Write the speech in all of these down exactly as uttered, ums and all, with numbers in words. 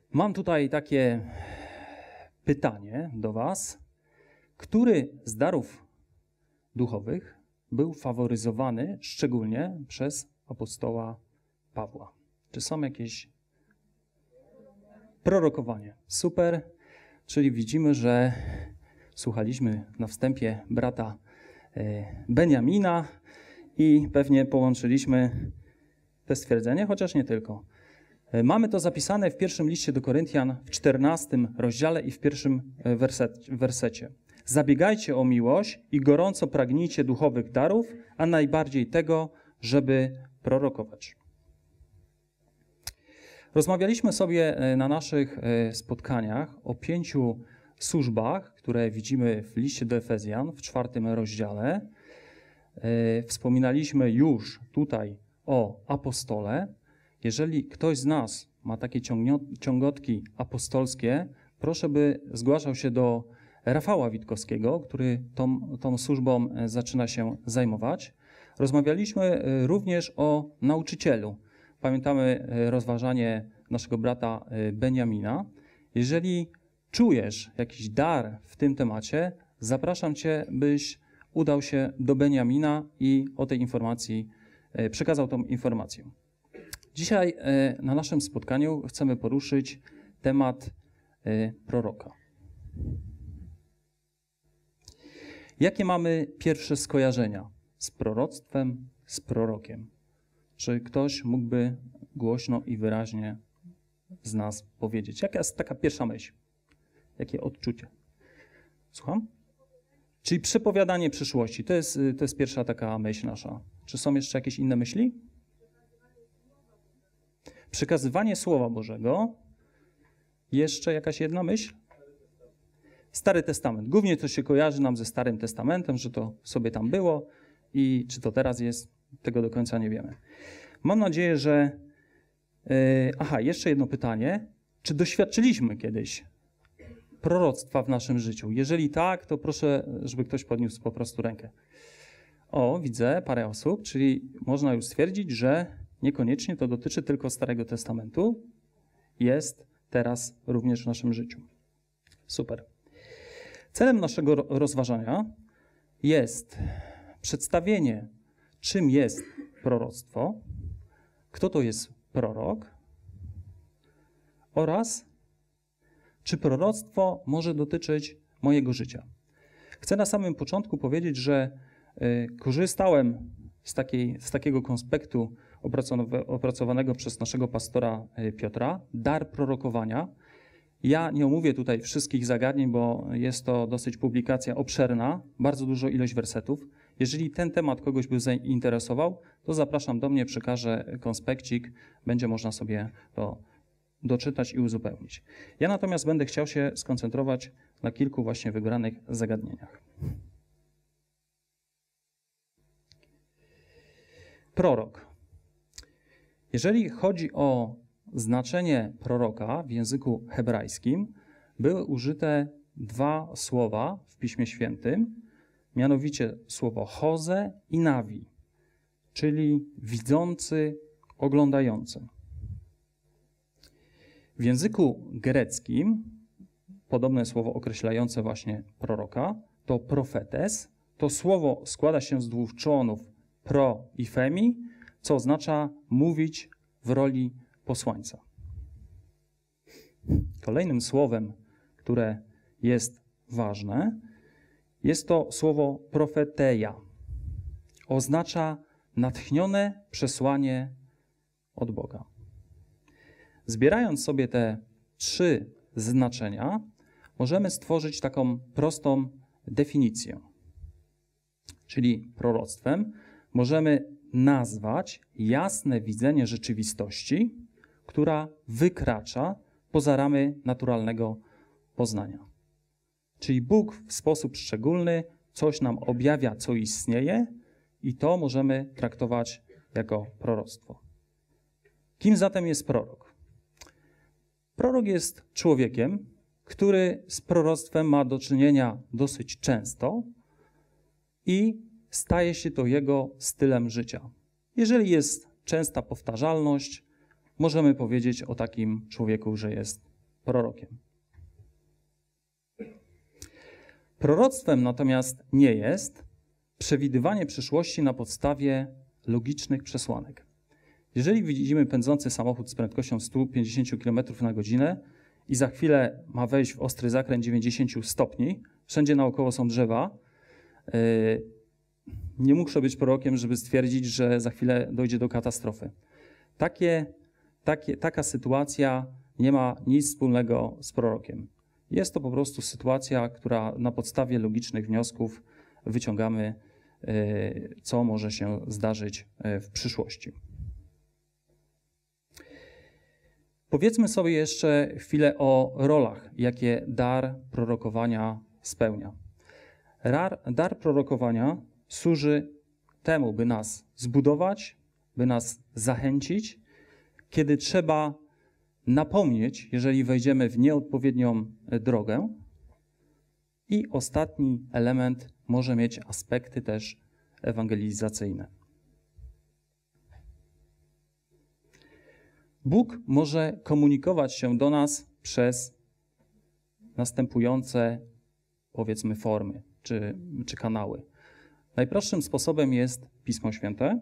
Mam tutaj takie pytanie do Was. Który z darów duchowych był faworyzowany szczególnie przez apostoła Pawła? Czy są jakieś... Prorokowanie. Super. Czyli widzimy, że słuchaliśmy na wstępie brata Beniamina i pewnie połączyliśmy te stwierdzenie, chociaż nie tylko. Mamy to zapisane w pierwszym liście do Koryntian w czternastym rozdziale i w pierwszym wersecie. Zabiegajcie o miłość i gorąco pragnijcie duchowych darów, a najbardziej tego, żeby prorokować. Rozmawialiśmy sobie na naszych spotkaniach o pięciu służbach, które widzimy w liście do Efezjan w czwartym rozdziale. Wspominaliśmy już tutaj o apostole. Jeżeli ktoś z nas ma takie ciągotki apostolskie, proszę by zgłaszał się do Rafała Witkowskiego, który tą, tą służbą zaczyna się zajmować. Rozmawialiśmy również o nauczycielu. Pamiętamy rozważanie naszego brata Beniamina. Jeżeli czujesz jakiś dar w tym temacie, zapraszam Cię, byś udał się do Beniamina i o tej informacji przekazał tą informację. Dzisiaj na naszym spotkaniu chcemy poruszyć temat proroka. Jakie mamy pierwsze skojarzenia z proroctwem, z prorokiem? Czy ktoś mógłby głośno i wyraźnie z nas powiedzieć? Jaka jest taka pierwsza myśl? Jakie odczucie? Słucham? Czyli przepowiadanie przyszłości. To jest, to jest pierwsza taka myśl nasza. Czy są jeszcze jakieś inne myśli? Przekazywanie Słowa Bożego. Jeszcze jakaś jedna myśl? Stary Testament. Głównie to się kojarzy nam ze Starym Testamentem, że to sobie tam było i czy to teraz jest, tego do końca nie wiemy. Mam nadzieję, że... Yy, aha, jeszcze jedno pytanie. Czy doświadczyliśmy kiedyś proroctwa w naszym życiu? Jeżeli tak, to proszę, żeby ktoś podniósł po prostu rękę. O, widzę parę osób, czyli można już stwierdzić, że niekoniecznie to dotyczy tylko Starego Testamentu. Jest teraz również w naszym życiu. Super. Celem naszego rozważania jest przedstawienie, czym jest proroctwo, kto to jest prorok oraz czy proroctwo może dotyczyć mojego życia. Chcę na samym początku powiedzieć, że y, korzystałem z, takiej, z takiego konspektu opracowanego przez naszego pastora Piotra, dar prorokowania. Ja nie omówię tutaj wszystkich zagadnień, bo jest to dosyć publikacja obszerna, bardzo dużo ilość wersetów. Jeżeli ten temat kogoś by zainteresował, to zapraszam do mnie, przekażę konspekcik, będzie można sobie to doczytać i uzupełnić. Ja natomiast będę chciał się skoncentrować na kilku właśnie wybranych zagadnieniach. Prorok. Jeżeli chodzi o znaczenie proroka w języku hebrajskim, były użyte dwa słowa w Piśmie Świętym, mianowicie słowo Hoze i Nawi, czyli widzący, oglądający. W języku greckim podobne słowo określające właśnie proroka to profetes. To słowo składa się z dwóch członów pro i femi, co oznacza mówić w roli posłańca. Kolejnym słowem, które jest ważne, jest to słowo profeteia. Oznacza natchnione przesłanie od Boga. Zbierając sobie te trzy znaczenia, możemy stworzyć taką prostą definicję. Czyli proroctwem możemy nazwać jasne widzenie rzeczywistości, która wykracza poza ramy naturalnego poznania. Czyli Bóg w sposób szczególny coś nam objawia, co istnieje i to możemy traktować jako proroctwo. Kim zatem jest prorok? Prorok jest człowiekiem, który z proroctwem ma do czynienia dosyć często i staje się to jego stylem życia. Jeżeli jest częsta powtarzalność, możemy powiedzieć o takim człowieku, że jest prorokiem. Proroctwem natomiast nie jest przewidywanie przyszłości na podstawie logicznych przesłanek. Jeżeli widzimy pędzący samochód z prędkością sto pięćdziesiąt kilometrów na godzinę i za chwilę ma wejść w ostry zakręt dziewięćdziesiąt stopni, wszędzie naokoło są drzewa, nie muszę być prorokiem, żeby stwierdzić, że za chwilę dojdzie do katastrofy. Takie, takie, taka sytuacja nie ma nic wspólnego z prorokiem. Jest to po prostu sytuacja, która na podstawie logicznych wniosków wyciągamy, co może się zdarzyć w przyszłości. Powiedzmy sobie jeszcze chwilę o rolach, jakie dar prorokowania spełnia. Dar, dar prorokowania służy temu, by nas zbudować, by nas zachęcić, kiedy trzeba napomnieć, jeżeli wejdziemy w nieodpowiednią drogę. I ostatni element może mieć aspekty też ewangelizacyjne. Bóg może komunikować się do nas przez następujące, powiedzmy, formy czy, czy kanały. Najprostszym sposobem jest Pismo Święte.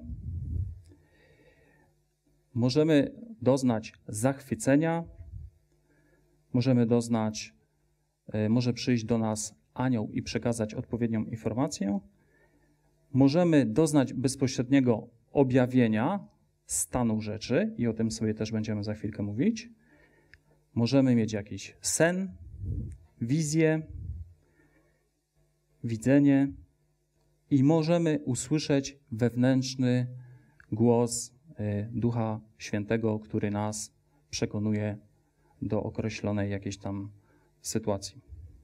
Możemy doznać zachwycenia, możemy doznać, może przyjść do nas anioł i przekazać odpowiednią informację. Możemy doznać bezpośredniego objawienia stanu rzeczy i o tym sobie też będziemy za chwilkę mówić. Możemy mieć jakiś sen, wizję, widzenie i możemy usłyszeć wewnętrzny głos Ducha Świętego, który nas przekonuje do określonej jakiejś tam sytuacji.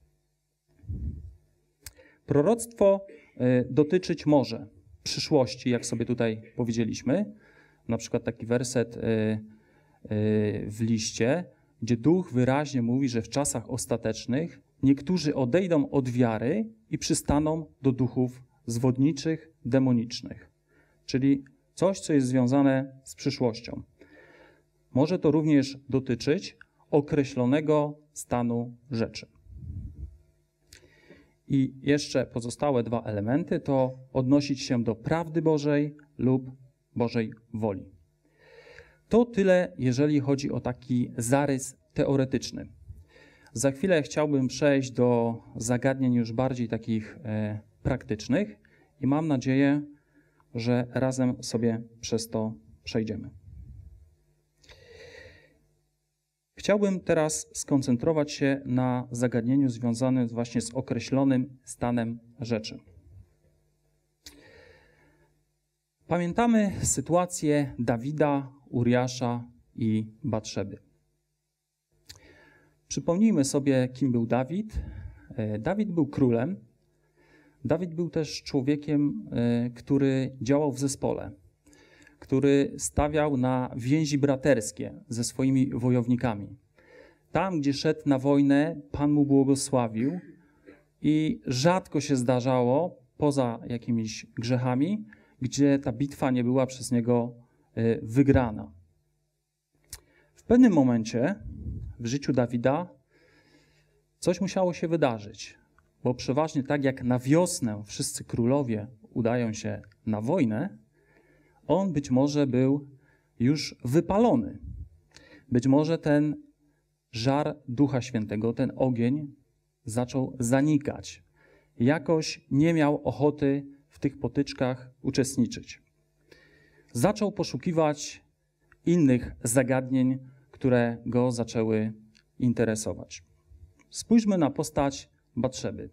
Proroctwo dotyczyć może przyszłości, jak sobie tutaj powiedzieliśmy. Na przykład taki werset w liście, gdzie Duch wyraźnie mówi, że w czasach ostatecznych niektórzy odejdą od wiary i przystaną do duchów zwodniczych, demonicznych. Czyli coś, co jest związane z przyszłością. Może to również dotyczyć określonego stanu rzeczy. I jeszcze pozostałe dwa elementy to odnosić się do prawdy Bożej lub Bożej woli. To tyle, jeżeli chodzi o taki zarys teoretyczny. Za chwilę chciałbym przejść do zagadnień już bardziej takich e, praktycznych i mam nadzieję, że razem sobie przez to przejdziemy. Chciałbym teraz skoncentrować się na zagadnieniu związanym właśnie z określonym stanem rzeczy. Pamiętamy sytuację Dawida, Uriasza i Batszeby. Przypomnijmy sobie, kim był Dawid. Dawid był królem. Dawid był też człowiekiem, który działał w zespole, który stawiał na więzi braterskie ze swoimi wojownikami. Tam, gdzie szedł na wojnę, Pan mu błogosławił i rzadko się zdarzało, poza jakimiś grzechami, gdzie ta bitwa nie była przez niego wygrana. W pewnym momencie w życiu Dawida coś musiało się wydarzyć, bo przeważnie tak jak na wiosnę wszyscy królowie udają się na wojnę, on być może był już wypalony. Być może ten żar Ducha Świętego, ten ogień zaczął zanikać. Jakoś nie miał ochoty w tych potyczkach uczestniczyć. Zaczął poszukiwać innych zagadnień, które go zaczęły interesować. Spójrzmy na postać Batszeby.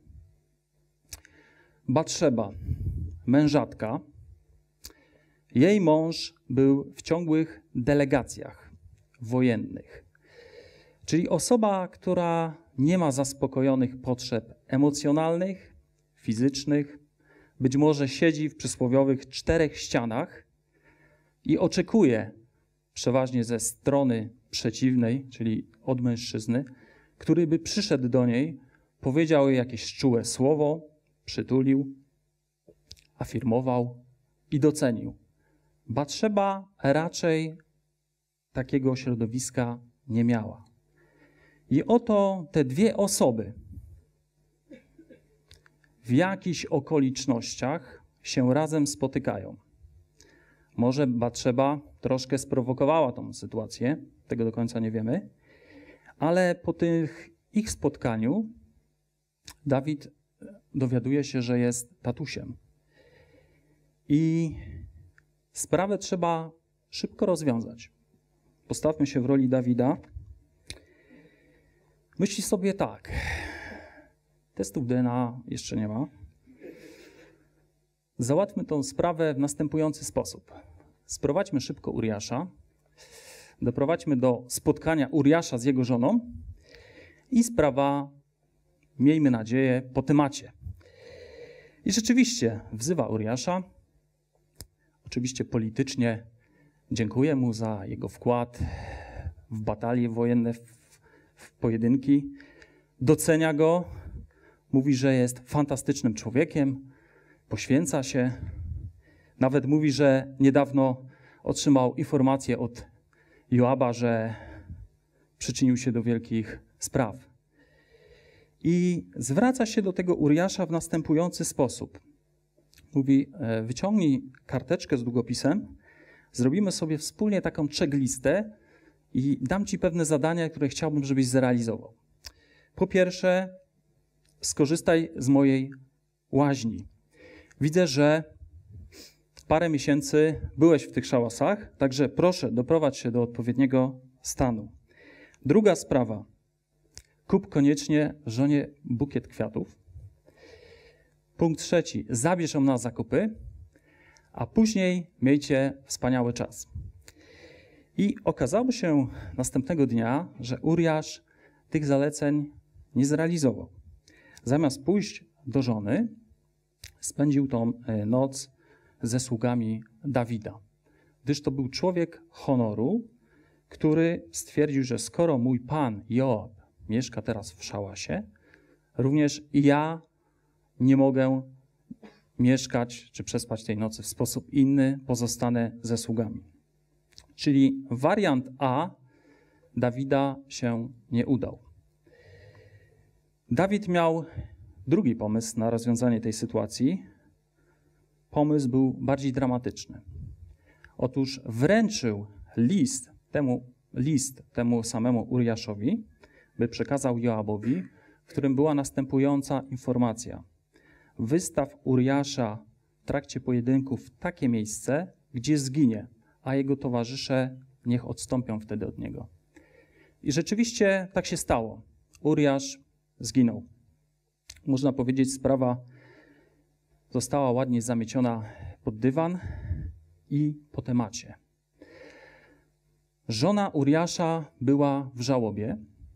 Batszeba, mężatka. Jej mąż był w ciągłych delegacjach wojennych. Czyli osoba, która nie ma zaspokojonych potrzeb emocjonalnych, fizycznych, być może siedzi w przysłowiowych czterech ścianach i oczekuje przeważnie ze strony przeciwnej, czyli od mężczyzny, który by przyszedł do niej, powiedział jej jakieś czułe słowo, przytulił, afirmował i docenił. Batszeba raczej takiego środowiska nie miała. I oto te dwie osoby w jakichś okolicznościach się razem spotykają. Może Batszeba troszkę sprowokowała tą sytuację, tego do końca nie wiemy, ale po tych ich spotkaniu Dawid dowiaduje się, że jest tatusiem. I sprawę trzeba szybko rozwiązać. Postawmy się w roli Dawida. Myśli sobie tak. Testów D N A jeszcze nie ma. Załatwmy tą sprawę w następujący sposób. Sprowadźmy szybko Uriasza. Doprowadźmy do spotkania Uriasza z jego żoną i sprawa, miejmy nadzieję, po temacie. I rzeczywiście wzywa Uriasza. Oczywiście politycznie dziękuję mu za jego wkład w batalie wojenne, w, w pojedynki. Docenia go. Mówi, że jest fantastycznym człowiekiem. Poświęca się. Nawet mówi, że niedawno otrzymał informację od Joaba, że przyczynił się do wielkich spraw. I zwraca się do tego Uriasza w następujący sposób. Mówi, wyciągnij karteczkę z długopisem, zrobimy sobie wspólnie taką checklistę i dam ci pewne zadania, które chciałbym, żebyś zrealizował. Po pierwsze, skorzystaj z mojej łaźni. Widzę, że parę miesięcy byłeś w tych szałasach, także proszę, doprowadź się do odpowiedniego stanu. Druga sprawa. Kup koniecznie żonie bukiet kwiatów. Punkt trzeci. Zabierz ją na zakupy, a później miejcie wspaniały czas. I okazało się następnego dnia, że Uriasz tych zaleceń nie zrealizował. Zamiast pójść do żony, spędził tą noc ze sługami Dawida. Gdyż to był człowiek honoru, który stwierdził, że skoro mój pan Joab mieszka teraz w szałasie, również i ja nie mogę mieszkać czy przespać tej nocy w sposób inny, pozostanę ze sługami. Czyli wariant A Dawida się nie udał. Dawid miał drugi pomysł na rozwiązanie tej sytuacji. Pomysł był bardziej dramatyczny. Otóż wręczył list temu, list temu samemu Uriaszowi, by przekazał Joabowi, w którym była następująca informacja. Wystaw Uriasza w trakcie pojedynku w takie miejsce, gdzie zginie, a jego towarzysze niech odstąpią wtedy od niego. I rzeczywiście tak się stało. Uriasz zginął. Można powiedzieć, sprawa została ładnie zamieciona pod dywan i po temacie. Żona Uriasza była w żałobie.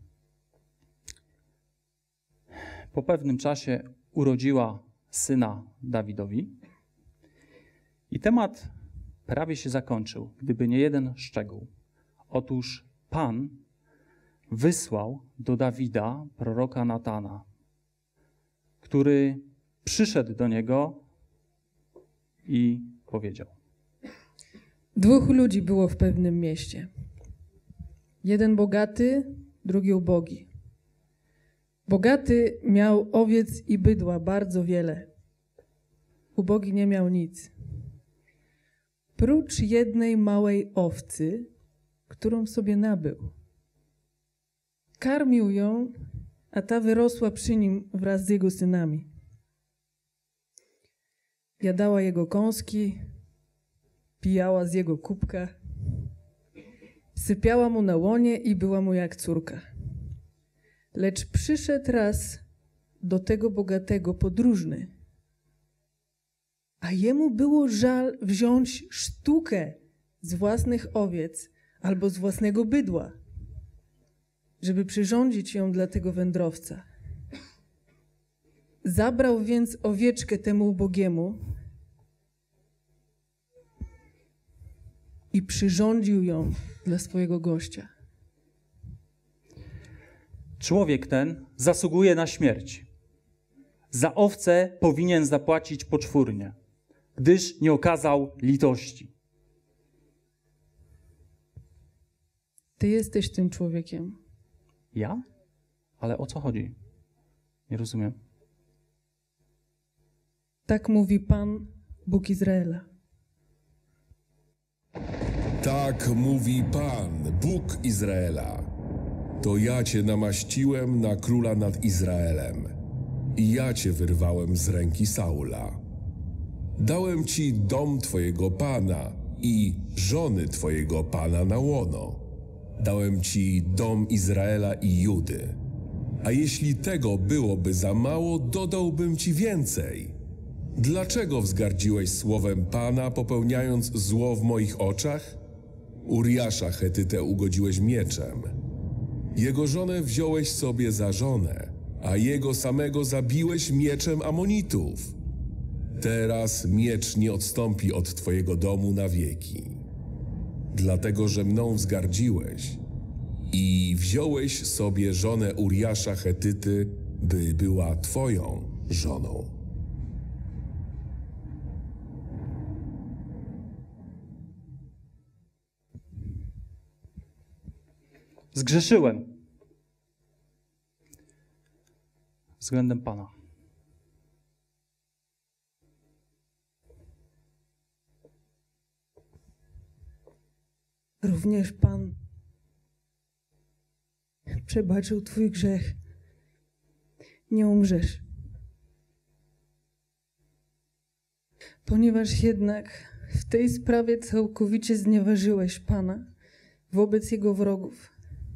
Po pewnym czasie urodziła syna Dawidowi i temat prawie się zakończył, gdyby nie jeden szczegół. Otóż Pan wysłał do Dawida proroka Natana, który przyszedł do niego i powiedział. Dwóch ludzi było w pewnym mieście. Jeden bogaty, drugi ubogi. Bogaty miał owiec i bydła bardzo wiele. Ubogi nie miał nic. Prócz jednej małej owcy, którą sobie nabył. Karmił ją, a ta wyrosła przy nim wraz z jego synami. Jadała jego kąski, pijała z jego kubka, sypiała mu na łonie i była mu jak córka. Lecz przyszedł raz do tego bogatego podróżny, a jemu było żal wziąć sztukę z własnych owiec albo z własnego bydła, żeby przyrządzić ją dla tego wędrowca. Zabrał więc owieczkę temu ubogiemu i przyrządził ją dla swojego gościa. Człowiek ten zasługuje na śmierć. Za owce powinien zapłacić poczwórnie, gdyż nie okazał litości. Ty jesteś tym człowiekiem. Ja? Ale o co chodzi? Nie rozumiem. Tak mówi Pan, Bóg Izraela. Tak mówi Pan, Bóg Izraela. To ja cię namaściłem na króla nad Izraelem i ja cię wyrwałem z ręki Saula. Dałem ci dom twojego Pana i żony twojego Pana na łono. Dałem ci dom Izraela i Judy. A jeśli tego byłoby za mało, dodałbym ci więcej. Dlaczego wzgardziłeś słowem Pana, popełniając zło w moich oczach? Uriasza Chetytę ugodziłeś mieczem. Jego żonę wziąłeś sobie za żonę, a jego samego zabiłeś mieczem Amonitów. Teraz miecz nie odstąpi od twojego domu na wieki. Dlatego, że mną wzgardziłeś i wziąłeś sobie żonę Uriasza Chetyty, by była twoją żoną. Zgrzeszyłem względem Pana. Również Pan przebaczył twój grzech. Nie umrzesz. Ponieważ jednak w tej sprawie całkowicie znieważyłeś Pana wobec Jego wrogów.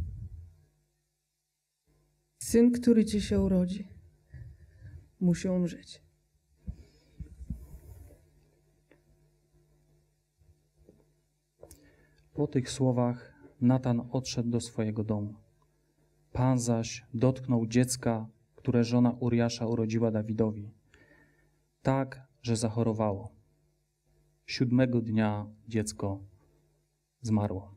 Syn, który ci się urodzi, musi umrzeć. Po tych słowach Natan odszedł do swojego domu. Pan zaś dotknął dziecka, które żona Uriasza urodziła Dawidowi, tak, że zachorowało. Siódmego dnia dziecko zmarło.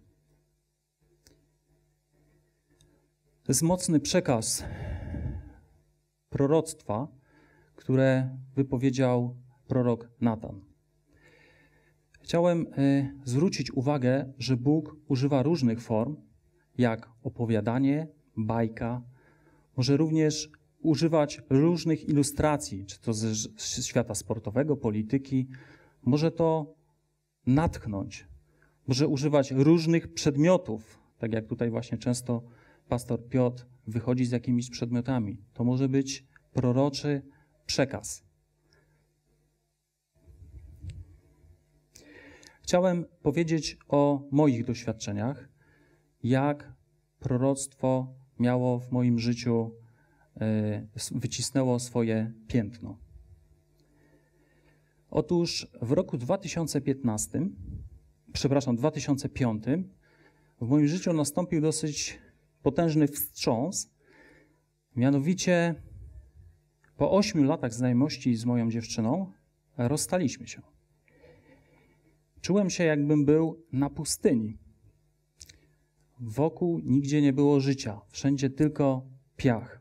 To jest mocny przekaz proroctwa, które wypowiedział prorok Natan. Chciałem y, zwrócić uwagę, że Bóg używa różnych form, jak opowiadanie, bajka. Może również używać różnych ilustracji, czy to ze świata sportowego, polityki. Może to natchnąć. Może używać różnych przedmiotów, tak jak tutaj właśnie często pastor Piotr wychodzi z jakimiś przedmiotami. To może być proroczy przekaz. Chciałem powiedzieć o moich doświadczeniach, jak proroctwo miało w moim życiu, wycisnęło swoje piętno. Otóż w roku dwa tysiące piętnastym, przepraszam, dwa tysiące piątym w moim życiu nastąpił dosyć potężny wstrząs. Mianowicie po ośmiu latach znajomości z moją dziewczyną rozstaliśmy się. Czułem się, jakbym był na pustyni. Wokół nigdzie nie było życia, wszędzie tylko piach.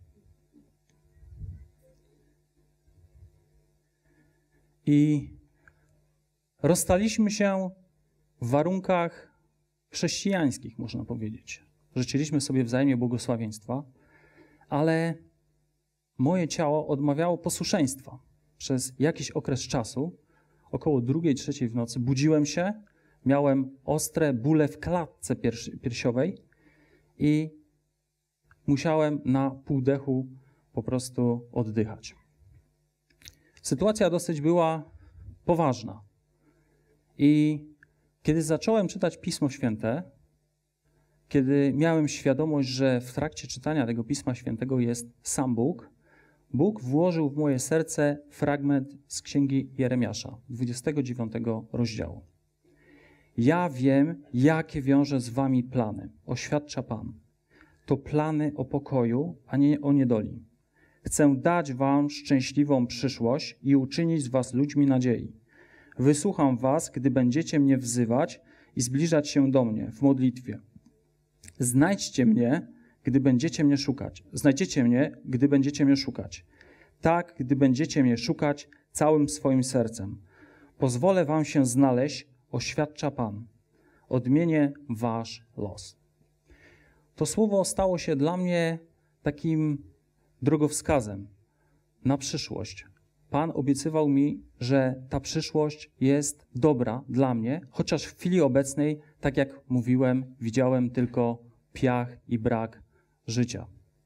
I rozstaliśmy się w warunkach chrześcijańskich, można powiedzieć. Życzyliśmy sobie wzajemnie błogosławieństwa, ale moje ciało odmawiało posłuszeństwa. Przez jakiś okres czasu, około drugiej, trzeciej w nocy, budziłem się, miałem ostre bóle w klatce piersiowej i musiałem na półdechu po prostu oddychać. Sytuacja dosyć była poważna. I kiedy zacząłem czytać Pismo Święte, kiedy miałem świadomość, że w trakcie czytania tego Pisma Świętego jest sam Bóg, Bóg włożył w moje serce fragment z Księgi Jeremiasza, dwudziestego dziewiątego rozdziału. Ja wiem, jakie wiąże z wami plany, oświadcza Pan. To plany o pokoju, a nie o niedoli. Chcę dać wam szczęśliwą przyszłość i uczynić z was ludźmi nadziei. Wysłucham was, gdy będziecie mnie wzywać i zbliżać się do mnie w modlitwie. Znajdźcie mnie, gdy będziecie mnie szukać. Znajdziecie mnie, gdy będziecie mnie szukać. Tak, gdy będziecie mnie szukać całym swoim sercem. Pozwolę wam się znaleźć, oświadcza Pan. Odmienię wasz los. To słowo stało się dla mnie takim drogowskazem na przyszłość. Pan obiecywał mi, że ta przyszłość jest dobra dla mnie, chociaż w chwili obecnej, tak jak mówiłem, widziałem tylko piach i brak życia.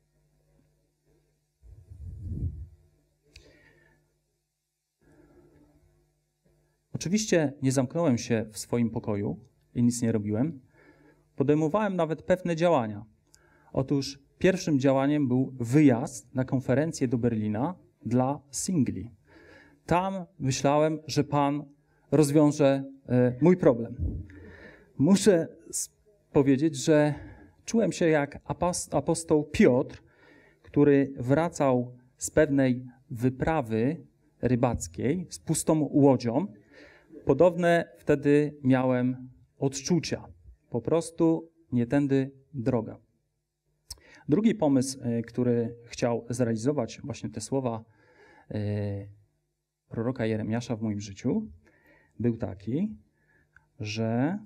Oczywiście nie zamknąłem się w swoim pokoju i nic nie robiłem. Podejmowałem nawet pewne działania. Otóż pierwszym działaniem był wyjazd na konferencję do Berlina dla singli. Tam myślałem, że Pan rozwiąże e, mój problem. Muszę powiedzieć, że czułem się jak apostoł Piotr, który wracał z pewnej wyprawy rybackiej z pustą łodzią. Podobne wtedy miałem odczucia. Po prostu nie tędy droga. Drugi pomysł, który chciał zrealizować właśnie te słowa proroka Jeremiasza w moim życiu, był taki, że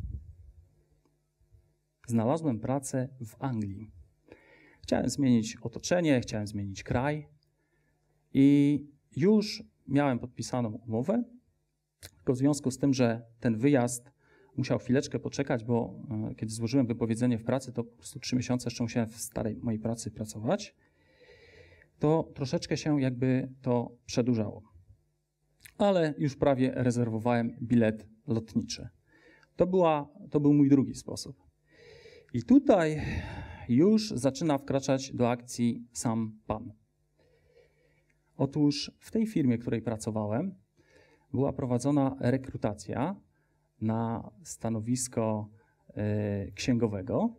znalazłem pracę w Anglii. Chciałem zmienić otoczenie, chciałem zmienić kraj i już miałem podpisaną umowę, tylko w związku z tym, że ten wyjazd musiał chwileczkę poczekać, bo e, kiedy złożyłem wypowiedzenie w pracy, to po prostu trzy miesiące jeszcze musiałem w starej mojej pracy pracować, to troszeczkę się jakby to przedłużało. Ale już prawie rezerwowałem bilet lotniczy. To, była, to był mój drugi sposób. I tutaj już zaczyna wkraczać do akcji sam Pan. Otóż w tej firmie, w której pracowałem, była prowadzona rekrutacja na stanowisko y, księgowego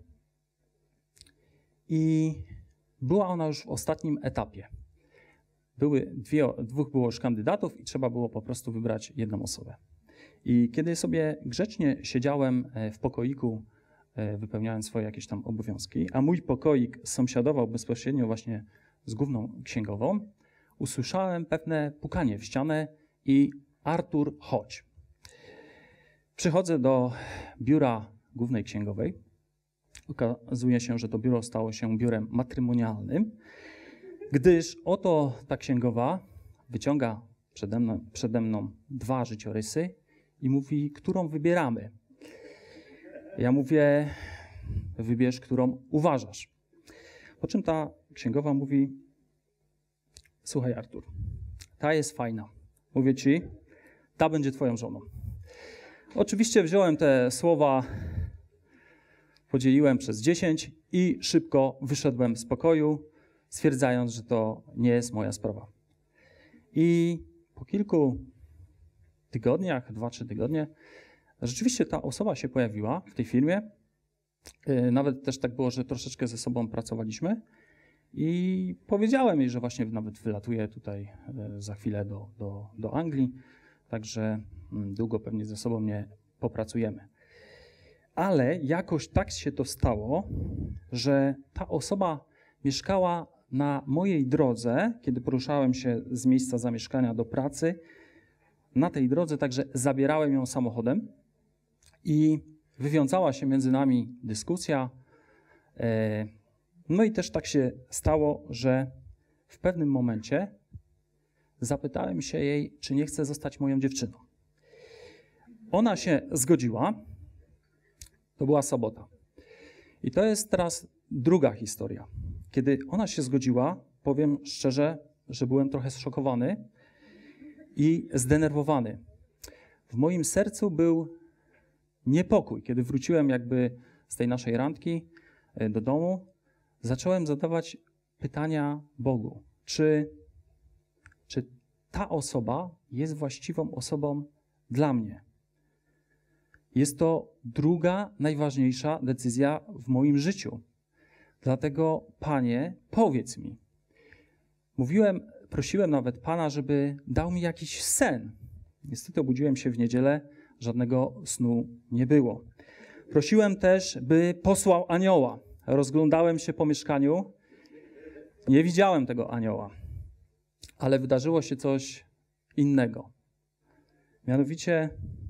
i była ona już w ostatnim etapie. Były dwie, dwóch było już kandydatów i trzeba było po prostu wybrać jedną osobę. I kiedy sobie grzecznie siedziałem w pokoiku, wypełniając swoje jakieś tam obowiązki, a mój pokoik sąsiadował bezpośrednio właśnie z główną księgową, usłyszałem pewne pukanie w ścianę i Artur, chodź. Przychodzę do biura głównej księgowej. Okazuje się, że to biuro stało się biurem matrymonialnym, gdyż oto ta księgowa wyciąga przede mną, przede mną dwa życiorysy i mówi, którą wybieramy. Ja mówię, wybierz, którą uważasz. Po czym ta księgowa mówi, słuchaj Artur, ta jest fajna. Mówię ci, ta będzie twoją żoną. Oczywiście wziąłem te słowa, podzieliłem przez dziesięć i szybko wyszedłem z pokoju, stwierdzając, że to nie jest moja sprawa. I po kilku tygodniach, dwa, trzy tygodnie, rzeczywiście ta osoba się pojawiła w tej firmie. Nawet też tak było, że troszeczkę ze sobą pracowaliśmy i powiedziałem jej, że właśnie nawet wylatuję tutaj za chwilę do, do, do Anglii, także długo pewnie ze sobą nie popracujemy. Ale jakoś tak się to stało, że ta osoba mieszkała na mojej drodze, kiedy poruszałem się z miejsca zamieszkania do pracy, na tej drodze także zabierałem ją samochodem i wywiązała się między nami dyskusja. No i też tak się stało, że w pewnym momencie zapytałem się jej, czy nie chce zostać moją dziewczyną. Ona się zgodziła. To była sobota. I to jest teraz druga historia. Kiedy ona się zgodziła, powiem szczerze, że byłem trochę zszokowany i zdenerwowany. W moim sercu był niepokój. Kiedy wróciłem jakby z tej naszej randki do domu, zacząłem zadawać pytania Bogu. Czy, czy ta osoba jest właściwą osobą dla mnie? Jest to druga, najważniejsza decyzja w moim życiu. Dlatego, Panie, powiedz mi. Mówiłem, prosiłem nawet Pana, żeby dał mi jakiś sen. Niestety obudziłem się w niedzielę, żadnego snu nie było. Prosiłem też, by posłał anioła. Rozglądałem się po mieszkaniu. Nie widziałem tego anioła. Ale wydarzyło się coś innego. Mianowicie,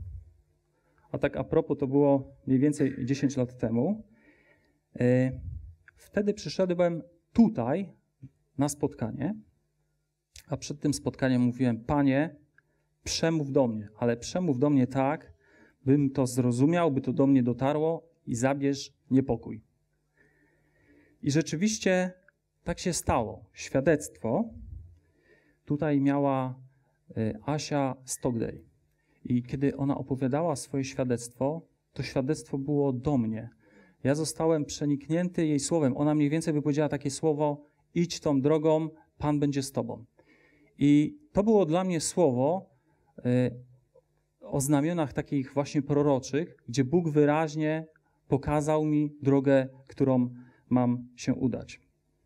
a tak a propos, to było mniej więcej dziesięć lat temu, wtedy przyszedłem tutaj na spotkanie, a przed tym spotkaniem mówiłem: Panie, przemów do mnie, ale przemów do mnie tak, bym to zrozumiał, by to do mnie dotarło i zabierz niepokój. I rzeczywiście tak się stało. Świadectwo tutaj miała Asia Stockday. I kiedy ona opowiadała swoje świadectwo, to świadectwo było do mnie. Ja zostałem przeniknięty jej słowem. Ona mniej więcej wypowiedziała takie słowo: idź tą drogą, Pan będzie z tobą. I to było dla mnie słowo y, o znamionach takich właśnie proroczych, gdzie Bóg wyraźnie pokazał mi drogę, którą mam się udać.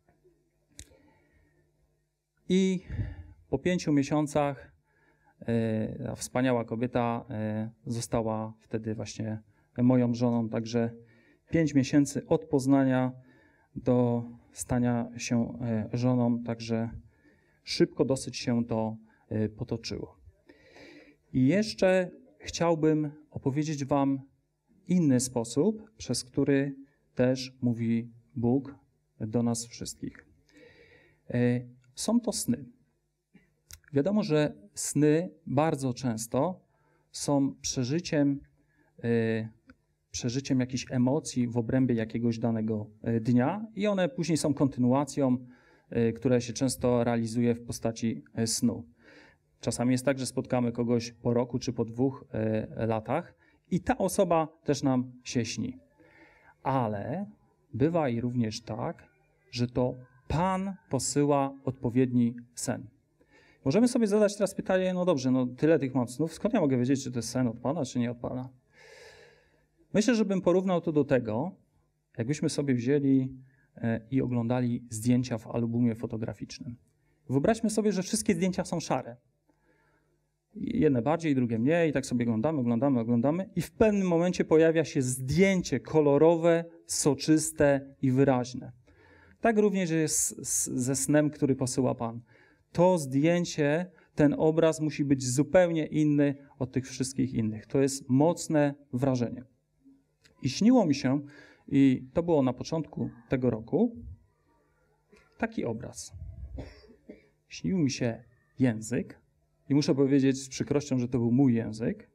I po pięciu miesiącach y, ta wspaniała kobieta y, została wtedy właśnie moją żoną, także pięć miesięcy od poznania do stania się y, żoną, także szybko dosyć się to y, potoczyło. I jeszcze chciałbym opowiedzieć wam inny sposób, przez który też mówi Bóg do nas wszystkich. Y, są to sny. Wiadomo, że sny bardzo często są przeżyciem, y, przeżyciem jakichś emocji w obrębie jakiegoś danego y, dnia i one później są kontynuacją, y, która się często realizuje w postaci y, snu. Czasami jest tak, że spotkamy kogoś po roku czy po dwóch y, latach i ta osoba też nam się śni. Ale bywa i również tak, że to Pan posyła odpowiedni sen. Możemy sobie zadać teraz pytanie: no dobrze, no tyle tych mam snów, skąd ja mogę wiedzieć, czy to jest sen od Pana, czy nie od Pana? Myślę, że bym porównał to do tego, jakbyśmy sobie wzięli e, i oglądali zdjęcia w albumie fotograficznym. Wyobraźmy sobie, że wszystkie zdjęcia są szare. Jedne bardziej, drugie mniej, i tak sobie oglądamy, oglądamy, oglądamy i w pewnym momencie pojawia się zdjęcie kolorowe, soczyste i wyraźne. Tak również jest ze snem, który posyła Pan. To zdjęcie, ten obraz musi być zupełnie inny od tych wszystkich innych. To jest mocne wrażenie. I śniło mi się, i to było na początku tego roku, taki obraz. Śnił mi się język i muszę powiedzieć z przykrością, że to był mój język.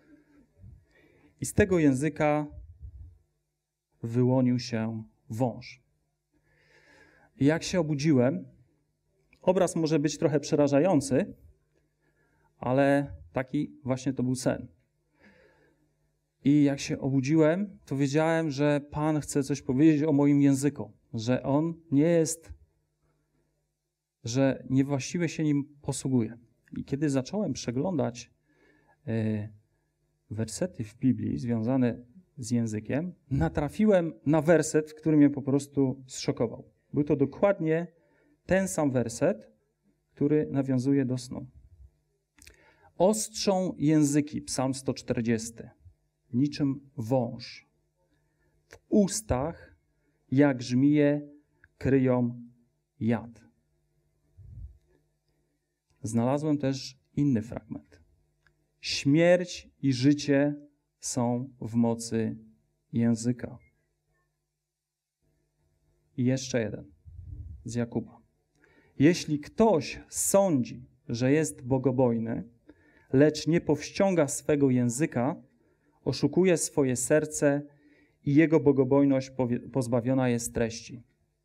I z tego języka wyłonił się wąż. I jak się obudziłem, obraz może być trochę przerażający, ale taki właśnie to był sen. I jak się obudziłem, to wiedziałem, że Pan chce coś powiedzieć o moim języku, że on nie jest, że niewłaściwie się nim posługuje. I kiedy zacząłem przeglądać y, wersety w Biblii związane z językiem, natrafiłem na werset, który mnie po prostu zszokował. Był to dokładnie ten sam werset, który nawiązuje do snu. Ostrzą języki, Psalm sto czterdziesty, niczym wąż. W ustach, jak żmije, kryją jad. Znalazłem też inny fragment. Śmierć i życie są w mocy języka. I jeszcze jeden z Jakuba. Jeśli ktoś sądzi, że jest bogobojny, lecz nie powściąga swego języka, oszukuje swoje serce i jego bogobojność pozbawiona jest treści.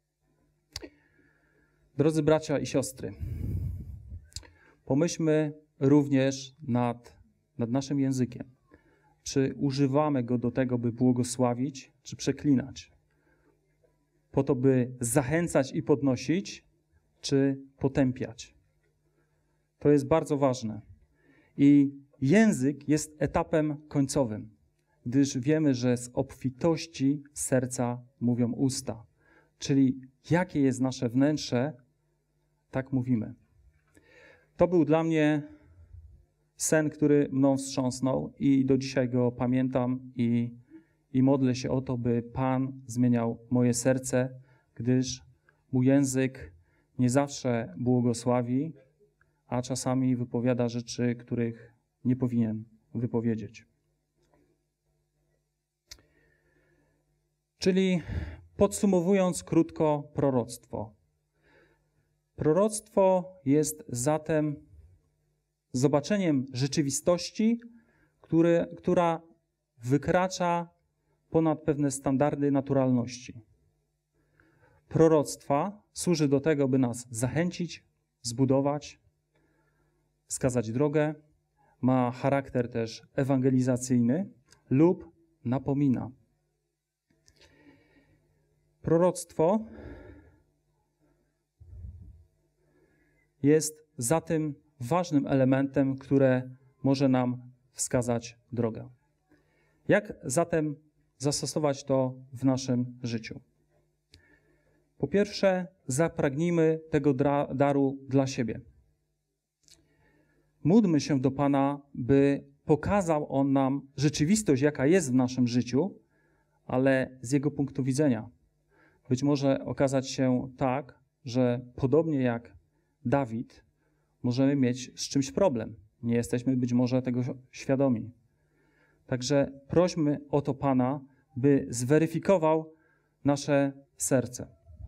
Drodzy bracia i siostry, pomyślmy również nad, nad naszym językiem. Czy używamy go do tego, by błogosławić, czy przeklinać? Po to, by zachęcać i podnosić, czy potępiać? To jest bardzo ważne. I język jest etapem końcowym, gdyż wiemy, że z obfitości serca mówią usta. Czyli jakie jest nasze wnętrze, tak mówimy. To był dla mnie sen, który mną wstrząsnął i do dzisiaj go pamiętam i, i modlę się o to, by Pan zmieniał moje serce, gdyż mój język nie zawsze błogosławi, a czasami wypowiada rzeczy, których nie powinien wypowiedzieć. Czyli Podsumowując krótko proroctwo. Proroctwo jest zatem zobaczeniem rzeczywistości, który, która wykracza ponad pewne standardy naturalności. Proroctwa służy do tego, by nas zachęcić, zbudować, wskazać drogę. Ma charakter też ewangelizacyjny lub napomina. Proroctwo jest zatem ważnym elementem, które może nam wskazać drogę. Jak zatem zastosować to w naszym życiu? Po pierwsze, zapragnijmy tego daru dla siebie. Módlmy się do Pana, by pokazał On nam rzeczywistość, jaka jest w naszym życiu, ale z Jego punktu widzenia. Być może okazać się tak, że podobnie jak Dawid, możemy mieć z czymś problem. Nie jesteśmy być może tego świadomi. Także prośmy o to Pana, by zweryfikował nasze serce.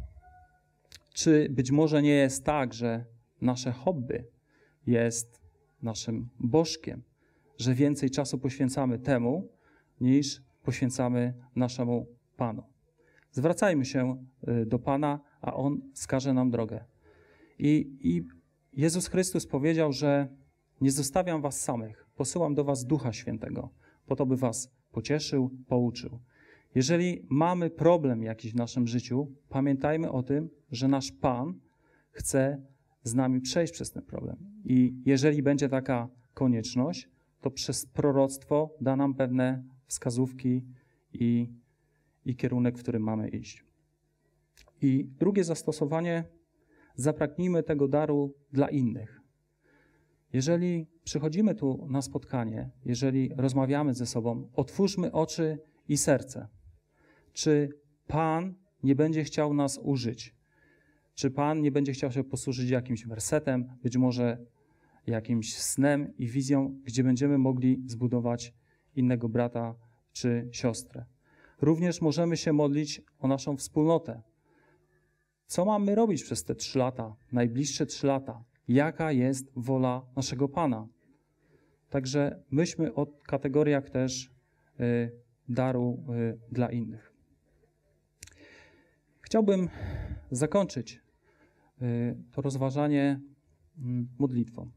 Czy być może nie jest tak, że nasze hobby jest naszym bożkiem, że więcej czasu poświęcamy temu, niż poświęcamy naszemu Panu. Zwracajmy się do Pana, a On wskaże nam drogę. I, i Jezus Chrystus powiedział, że nie zostawiam was samych, posyłam do was Ducha Świętego, po to, by was pocieszył, pouczył. Jeżeli mamy problem jakiś w naszym życiu, pamiętajmy o tym, że nasz Pan chce z nami przejść przez ten problem. I jeżeli będzie taka konieczność, to przez proroctwo da nam pewne wskazówki i, i kierunek, w którym mamy iść. I drugie zastosowanie, zapragnijmy tego daru dla innych. Jeżeli przychodzimy tu na spotkanie, jeżeli rozmawiamy ze sobą, otwórzmy oczy i serce. Czy Pan nie będzie chciał nas użyć? Czy Pan nie będzie chciał się posłużyć jakimś wersetem, być może jakimś snem i wizją, gdzie będziemy mogli zbudować innego brata czy siostrę? Również możemy się modlić o naszą wspólnotę. Co mamy robić przez te trzy lata, najbliższe trzy lata? Jaka jest wola naszego Pana? Także myślmy o kategoriach też y, daru y, dla innych. Chciałbym zakończyć y, to rozważanie y, modlitwą.